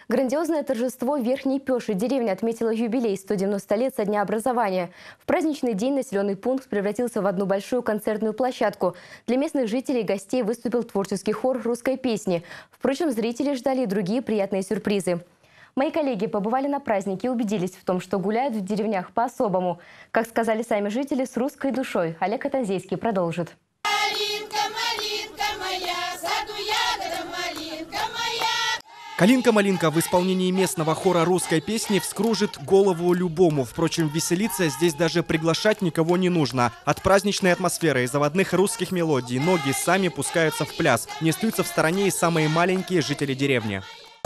Грандиозное торжество в Верхней Пеше. Деревня отметила юбилей 190 лет со дня образования. В праздничный день населенный пункт превратился в одну большую концертную площадку. Для местных жителей и гостей выступил творческий хор русской песни. Впрочем, зрители ждали и другие приятные сюрпризы. Мои коллеги побывали на празднике и убедились в том, что гуляют в деревнях по-особому. Как сказали сами жители, с русской душой. Олег Катанзейский продолжит. «Калинка-малинка» в исполнении местного хора русской песни вскружит голову любому. Впрочем, веселиться здесь даже приглашать никого не нужно. От праздничной атмосферы и заводных русских мелодий ноги сами пускаются в пляс. Не остаются в стороне и самые маленькие жители деревни.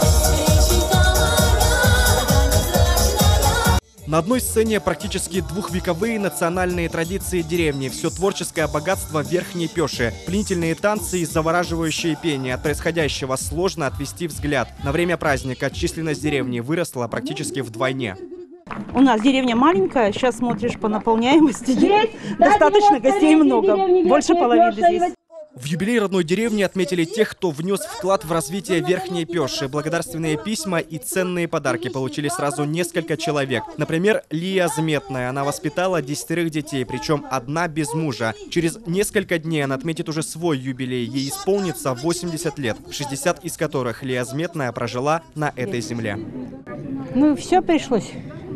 На одной сцене практически двухвековые национальные традиции деревни. Все творческое богатство Верхней Пеши. Пленительные танцы и завораживающее пение. От происходящего сложно отвести взгляд. На время праздника численность деревни выросла практически вдвойне. У нас деревня маленькая, сейчас смотришь по наполняемости. Достаточно, гостей много, больше половины здесь. В юбилей родной деревни отметили тех, кто внес вклад в развитие Верхней Пеши. Благодарственные письма и ценные подарки получили сразу несколько человек. Например, Лия Зметная. Она воспитала 10 детей, причем одна без мужа. Через несколько дней она отметит уже свой юбилей. Ей исполнится 80 лет, 60 из которых Лия Зметная прожила на этой земле. Ну, все пришлось.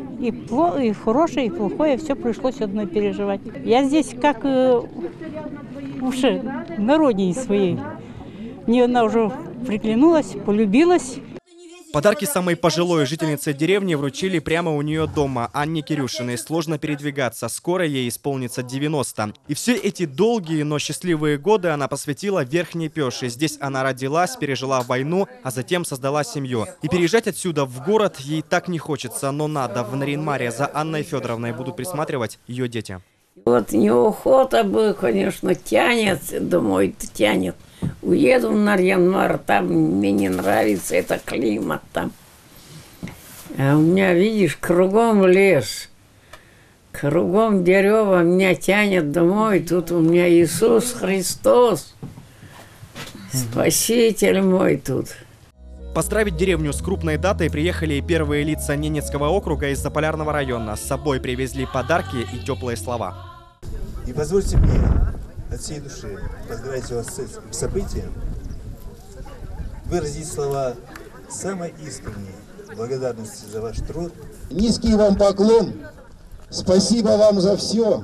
И хорошее, и плохое, все пришлось одной переживать. Я здесь как уже на родине своей. Мне она уже приглянулась, полюбилась. Подарки самой пожилой жительнице деревни вручили прямо у нее дома. Анне Кирюшиной сложно передвигаться. Скоро ей исполнится 90. И все эти долгие, но счастливые годы она посвятила Верхней Пеше. Здесь она родилась, пережила войну, а затем создала семью. И переезжать отсюда в город ей так не хочется, но надо. В Нарьян-Маре за Анной Федоровной будут присматривать ее дети. Вот неохота бы, конечно, тянет, думаю, тянет. Уеду в Нарьян-Мар, там мне не нравится этот климат там. А у меня, видишь, кругом лес, кругом дерево, меня тянет домой. Тут у меня Иисус Христос, Спаситель мой тут. Поздравить деревню с крупной датой приехали и первые лица Ненецкого округа из Заполярного района. С собой привезли подарки и теплые слова. И позвольте мне от всей души поздравить вас с событием, выразить слова самой искренней благодарности за ваш труд. Низкий вам поклон, спасибо вам за все.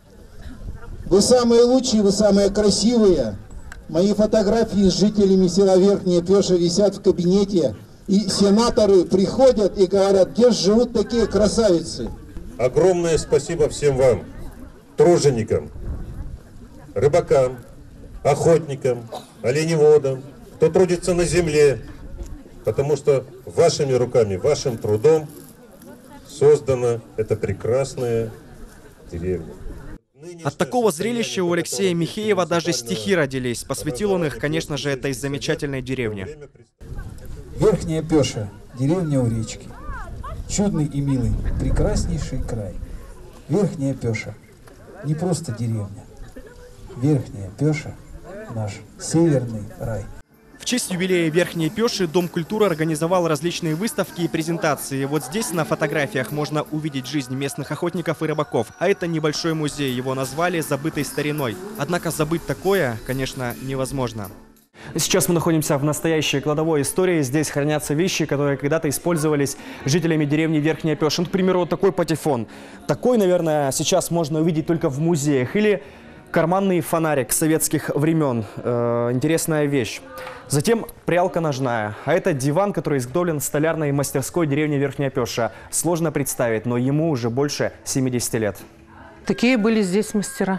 Вы самые лучшие, вы самые красивые. Мои фотографии с жителями села Верхняя Пеша висят в кабинете, и сенаторы приходят и говорят, где же живут такие красавицы. Огромное спасибо всем вам, труженикам, рыбакам, охотникам, оленеводам, кто трудится на земле, потому что вашими руками, вашим трудом создана эта прекрасная деревня. От такого зрелища у Алексея Михеева даже стихи родились. Посвятил он их, конечно же, этой замечательной деревне. Верхняя Пеша, деревня у речки. Чудный и милый, прекраснейший край. Верхняя Пеша, не просто деревня. Верхняя Пеша – наш северный рай. В честь юбилея Верхней Пеши Дом культуры организовал различные выставки и презентации. Вот здесь на фотографиях можно увидеть жизнь местных охотников и рыбаков. А это небольшой музей, его назвали «Забытой стариной». Однако забыть такое, конечно, невозможно. Сейчас мы находимся в настоящей кладовой истории. Здесь хранятся вещи, которые когда-то использовались жителями деревни Верхняя Пеша. Ну, к примеру, вот такой патефон. Такой, наверное, сейчас можно увидеть только в музеях. Или карманный фонарик советских времен. Интересная вещь. Затем прялка ножная. А это диван, который изготовлен в столярной мастерской деревни Верхняя Пеша. Сложно представить, но ему уже больше 70 лет. Такие были здесь мастера.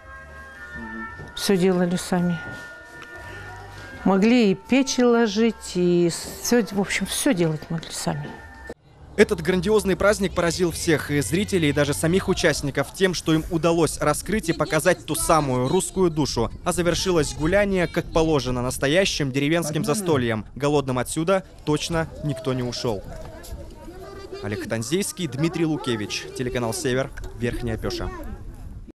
Все делали сами. Могли и печи ложить, и все, в общем, все делать могли сами. Этот грандиозный праздник поразил всех, и зрителей, и даже самих участников, тем, что им удалось раскрыть и показать ту самую русскую душу. А завершилось гуляние, как положено, настоящим деревенским застольем. Голодным отсюда точно никто не ушел. Олег Катанзейский, Дмитрий Лукевич, телеканал «Север», Верхняя Пеша.